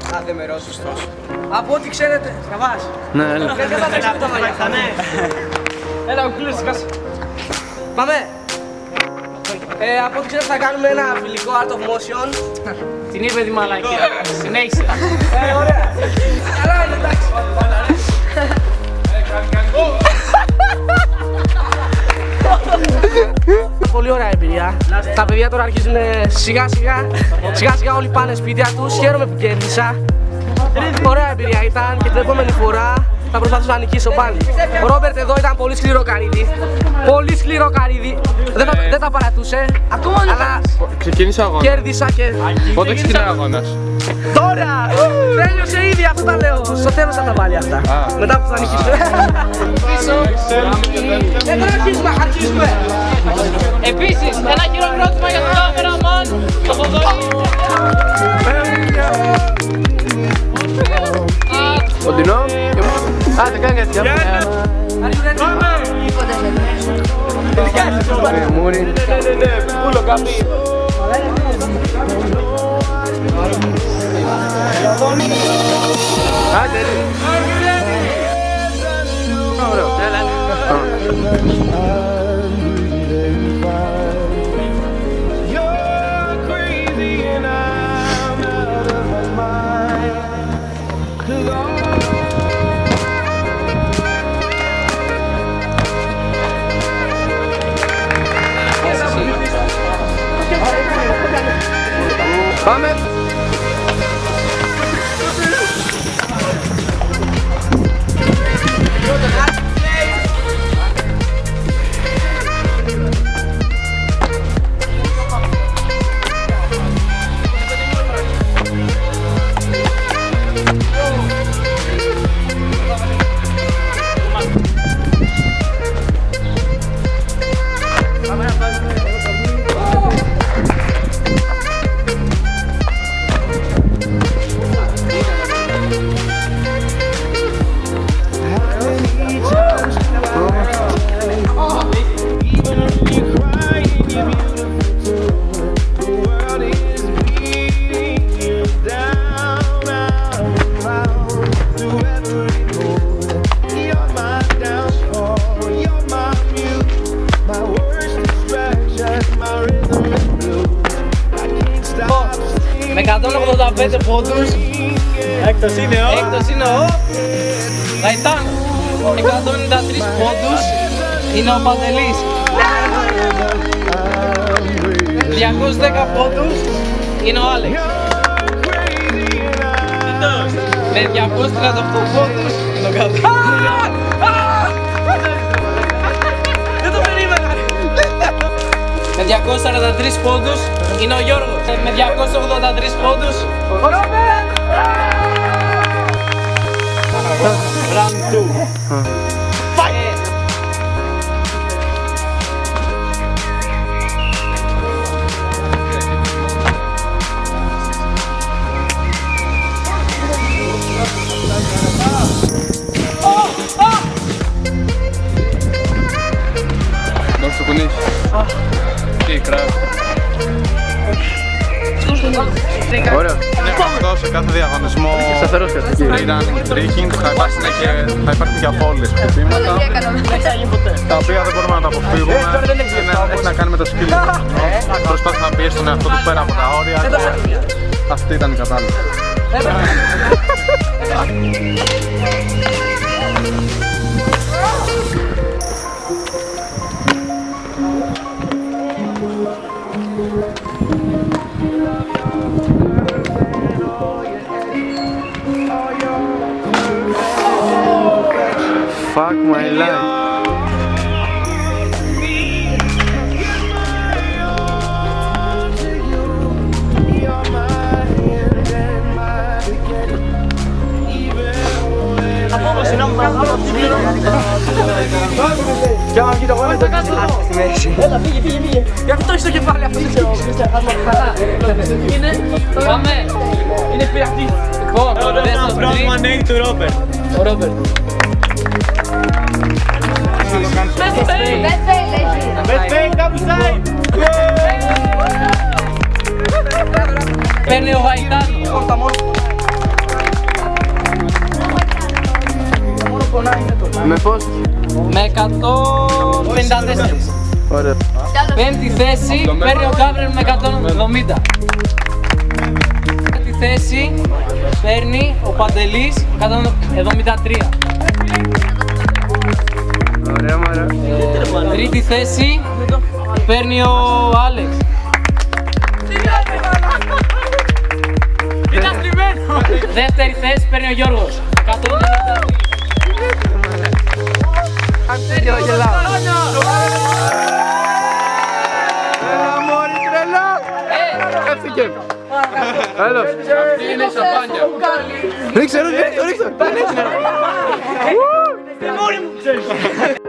Κάθε μερός σωστός. Από ό,τι ξέρετε, Καβάς. Ναι, έλα. Έλα, ο κλείστηκας. Πάμε. Από ό,τι ξέρετε θα κάνουμε ένα φιλικό art of motion. Την είπε τη μαλακία. Συνέχισε. Ωραία. Καλά είναι, εντάξει. Πολύ ωραία εμπειρία. Τα παιδιά τώρα αρχίζουν σιγά σιγά όλοι πάνε σπίτια τους. Χαίρομαι που κέρδισα. Ωραία εμπειρία ήταν και την επόμενη φορά θα προσπαθήσω να νικήσω πάλι. Ο Ρόμπερτ εδώ ήταν πολύ σκληρό καρύδι. Πολύ σκληρό καρύδι. Δεν τα παρατούσε. Αλλά Ξεκίνησε ο αγώνας. κέρδισα και... Πότε ξεκινάει ο αγώνας? Τώρα! Τέλειωσε ήδη, αυτό τα λέω. Στο τέλος θα τα βάλει αυτά. Μετά που θα νικήσω. Τώρα αρχίζουμε. Επίσης, ένα χειροκρότημα για τον κάμεραμαν, το Θοδωρή. Κοντινό. Άντε, κάνε κάτι. Μούρι. Πούλο καπί. Άντε. Ωραίο. Πάμε! Με 185 πόντους. Έκτος είναι ο Γαϊτάνος. 193 πόντους είναι ο Παντελής. 210 πόντους είναι ο Άλεξ. Με 238 πόντους είναι ο Γαβρίλης. Δεν το περίμενα. Με 243 πόντους είναι ο Γιώργος. Με 283 πόντους Ο Ρόμπερτ! Round 2. Δώσε το κουνί. Τι, κράτο. Ωραίο. Είναι αυτό σε κάθε διαγωνισμό freerunning, trekking, θα υπάρχουν και απώλειες χτυπήματα τα οποία δεν μπορούμε να τα αποφύγουμε. Έχει να κάνει με το skill. Προσπάθησε να πιέσει τον εαυτό του πέρα από τα όρια και αυτή ήταν η κατάλληλη. Fuck my life. Κι άμα βγει το γόνατο θα κάτω στη μέση. Έλα, φύγε. Γι' αυτό έχει το κεφάλι αυτό. Πάμε. Είναι πειραχτή. Λοιπόν, το Πρόβλημα name του Ρόμπερτ. Ο Ρόμπερτ. Best fake, double side. Παίρνει ο Γαϊτάνος. Με πώς? Με 154. Ωραία. Πέμπτη θέση παίρνει ο Γκάμπριελ με 170. Πέμπτη θέση παίρνει ο Παντελής 173. Ωραία, μωρέ. Τρίτη θέση παίρνει ο Άλεξ. Δεύτερη θέση παίρνει ο Γιώργος 193. Έλα μωρή τρελά! Έφυγε! Έλα! Αυτή είναι η σαμπάνια! Ρίξε!